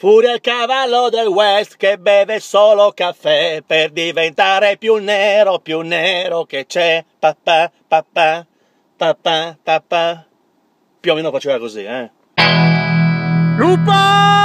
Furia il cavallo del West che beve solo caffè per diventare più nero che c'è. Papà, papà, papà, papà. Più o meno faceva così, Lupo!